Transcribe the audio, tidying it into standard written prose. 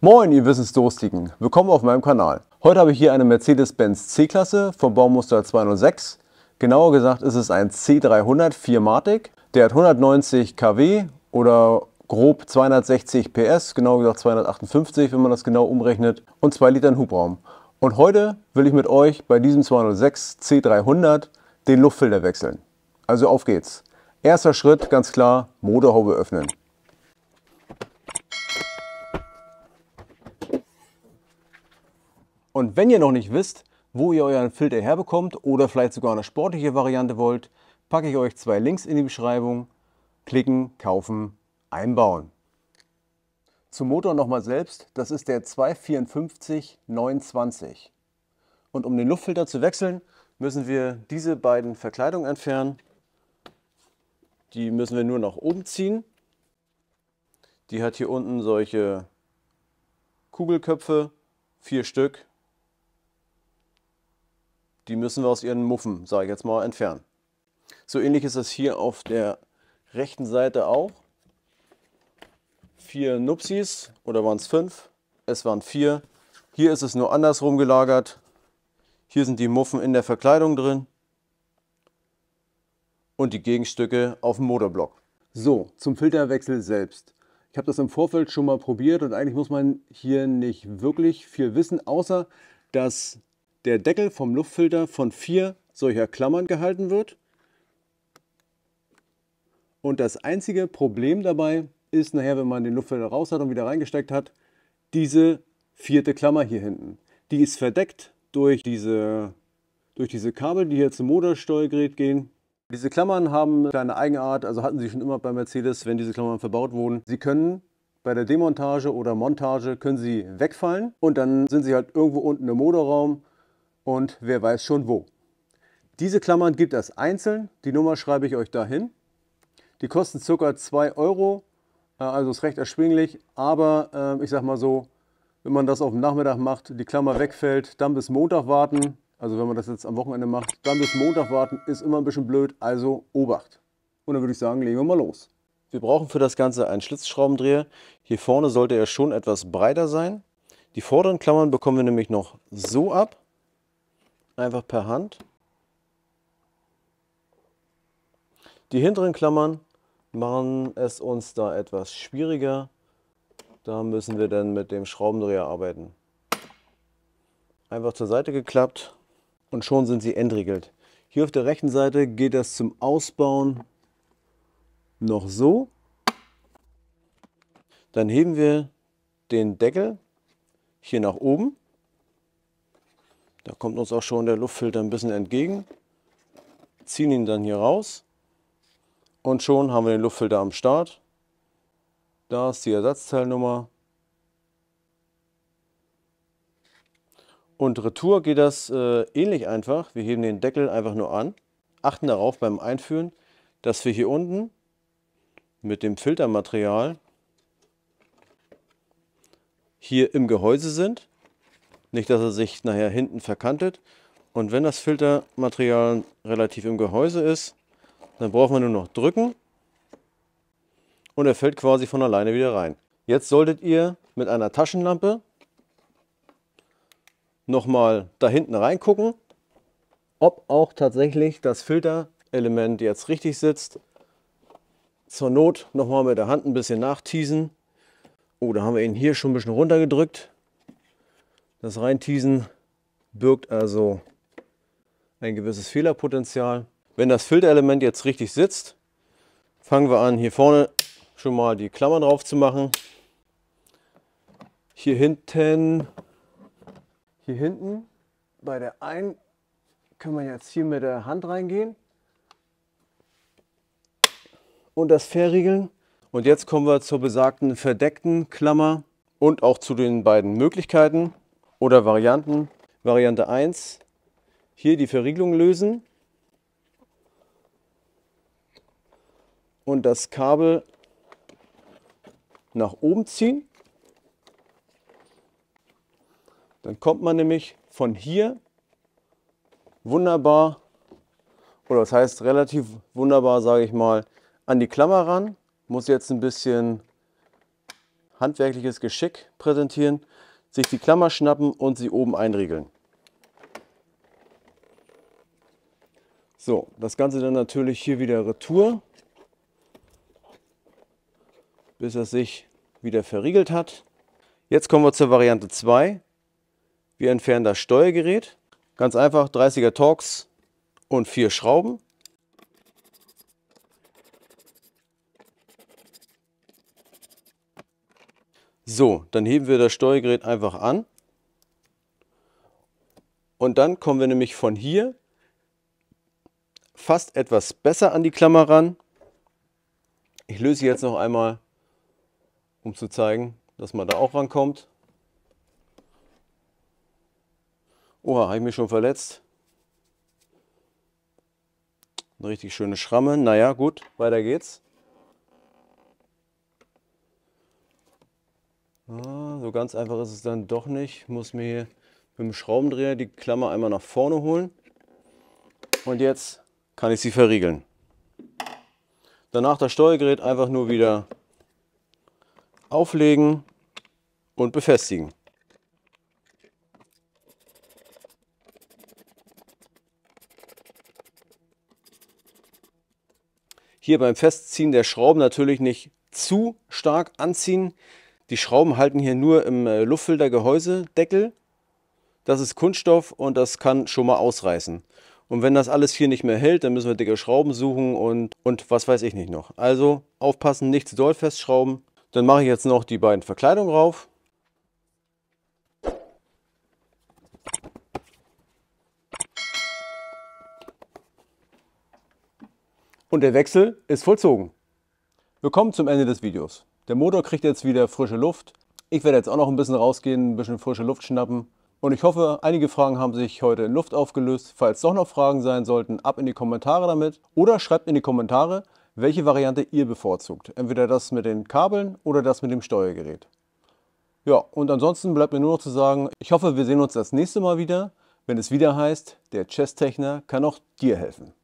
Moin, ihr Wissensdurstigen! Willkommen auf meinem Kanal. Heute habe ich hier eine Mercedes-Benz C-Klasse vom Baumuster 206. Genauer gesagt ist es ein C300 4-matig. Der hat 190 kW oder grob 260 PS, genau gesagt 258, wenn man das genau umrechnet, und 2 Litern Hubraum. Und heute will ich mit euch bei diesem 206 C300 den Luftfilter wechseln. Also auf geht's. Erster Schritt, ganz klar, Motorhaube öffnen. Und wenn ihr noch nicht wisst, wo ihr euren Filter herbekommt oder vielleicht sogar eine sportliche Variante wollt, packe ich euch 2 Links in die Beschreibung. Klicken, kaufen, einbauen. Zum Motor nochmal selbst, das ist der 254 920. Und um den Luftfilter zu wechseln, müssen wir diese beiden Verkleidungen entfernen. Die müssen wir nur nach oben ziehen. Die hat hier unten solche Kugelköpfe, 4 Stück. Die müssen wir aus ihren Muffen, sage ich jetzt mal, entfernen. So ähnlich ist es hier auf der rechten Seite auch. 4 Nupsis, oder waren es 5? Es waren 4. Hier ist es nur andersrum gelagert. Hier sind die Muffen in der Verkleidung drin. Und die Gegenstücke auf dem Motorblock. So, zum Filterwechsel selbst. Ich habe das im Vorfeld schon mal probiert und eigentlich muss man hier nicht wirklich viel wissen, außer dass der Deckel vom Luftfilter von 4 solcher Klammern gehalten wird. Und das einzige Problem dabei ist nachher, wenn man den Luftfilter raus hat und wieder reingesteckt hat, diese 4. Klammer hier hinten. Die ist verdeckt durch diese Kabel, die hier zum Motorsteuergerät gehen. Diese Klammern haben eine kleine Eigenart, also hatten sie schon immer bei Mercedes, wenn diese Klammern verbaut wurden. Sie können bei der Demontage oder Montage können sie wegfallen und dann sind sie halt irgendwo unten im Motorraum. Und wer weiß schon wo. Diese Klammern gibt es einzeln, die Nummer schreibe ich euch dahin. Die kosten ca. 2 Euro, also ist recht erschwinglich, aber ich sag mal so, wenn man das auf dem Nachmittag macht, die Klammer wegfällt, dann bis Montag warten, also wenn man das jetzt am Wochenende macht, dann bis Montag warten, ist immer ein bisschen blöd, also Obacht. Und dann würde ich sagen, legen wir mal los. Wir brauchen für das Ganze einen Schlitzschraubendreher. Hier vorne sollte er schon etwas breiter sein. Die vorderen Klammern bekommen wir nämlich noch so ab. Einfach per Hand. Die hinteren Klammern machen es uns da etwas schwieriger. Da müssen wir dann mit dem Schraubendreher arbeiten. Einfach zur Seite geklappt und schon sind sie entriegelt. Hier auf der rechten Seite geht das zum Ausbauen noch so. Dann heben wir den Deckel hier nach oben. Da kommt uns auch schon der Luftfilter ein bisschen entgegen. Ziehen ihn dann hier raus und schon haben wir den Luftfilter am Start. Da ist die Ersatzteilnummer. Und retour geht das ähnlich einfach. Wir heben den Deckel einfach nur an. Achten darauf beim Einführen, dass wir hier unten mit dem Filtermaterial hier im Gehäuse sind. Nicht, dass er sich nachher hinten verkantet. Und wenn das Filtermaterial relativ im Gehäuse ist, dann braucht man nur noch drücken und er fällt quasi von alleine wieder rein. Jetzt solltet ihr mit einer Taschenlampe nochmal da hinten reingucken, ob auch tatsächlich das Filterelement jetzt richtig sitzt. Zur Not nochmal mit der Hand ein bisschen nachteasen. Oh, da haben wir ihn hier schon ein bisschen runtergedrückt. Das Reinteasen birgt also ein gewisses Fehlerpotenzial. Wenn das Filterelement jetzt richtig sitzt, fangen wir an, hier vorne schon mal die Klammern drauf zu machen. Hier hinten bei der einen können wir jetzt hier mit der Hand reingehen und das verriegeln. Und jetzt kommen wir zur besagten verdeckten Klammer und auch zu den beiden Möglichkeiten oder Varianten. Variante 1, hier die Verriegelung lösen und das Kabel nach oben ziehen. Dann kommt man nämlich von hier wunderbar, oder das heißt relativ wunderbar, sage ich mal, an die Klammer ran. Muss jetzt ein bisschen handwerkliches Geschick präsentieren, sich die Klammer schnappen und sie oben einriegeln. So, das Ganze dann natürlich hier wieder retour, bis es sich wieder verriegelt hat. Jetzt kommen wir zur Variante 2. Wir entfernen das Steuergerät. Ganz einfach 30er Torx und 4 Schrauben. So, dann heben wir das Steuergerät einfach an. Und dann kommen wir nämlich von hier fast etwas besser an die Klammer ran. Ich löse sie jetzt noch einmal, um zu zeigen, dass man da auch rankommt. Oha, habe ich mich schon verletzt. Eine richtig schöne Schramme. Naja, gut, weiter geht's. So ganz einfach ist es dann doch nicht. Ich muss mir hier mit dem Schraubendreher die Klammer einmal nach vorne holen. Und jetzt kann ich sie verriegeln. Danach das Steuergerät einfach nur wieder auflegen und befestigen. Hier beim Festziehen der Schrauben natürlich nicht zu stark anziehen. Die Schrauben halten hier nur im Luftfiltergehäusedeckel. Das ist Kunststoff und das kann schon mal ausreißen. Und wenn das alles hier nicht mehr hält, dann müssen wir dicke Schrauben suchen und was weiß ich nicht noch. Also aufpassen, nicht zu doll festschrauben. Dann mache ich jetzt noch die beiden Verkleidungen rauf. Und der Wechsel ist vollzogen. Wir kommen zum Ende des Videos. Der Motor kriegt jetzt wieder frische Luft. Ich werde jetzt auch noch ein bisschen rausgehen, ein bisschen frische Luft schnappen. Und ich hoffe, einige Fragen haben sich heute in Luft aufgelöst. Falls doch noch Fragen sein sollten, ab in die Kommentare damit. Oder schreibt in die Kommentare, welche Variante ihr bevorzugt. Entweder das mit den Kabeln oder das mit dem Steuergerät. Ja, und ansonsten bleibt mir nur noch zu sagen, ich hoffe, wir sehen uns das nächste Mal wieder, wenn es wieder heißt, der Chesstechner kann auch dir helfen.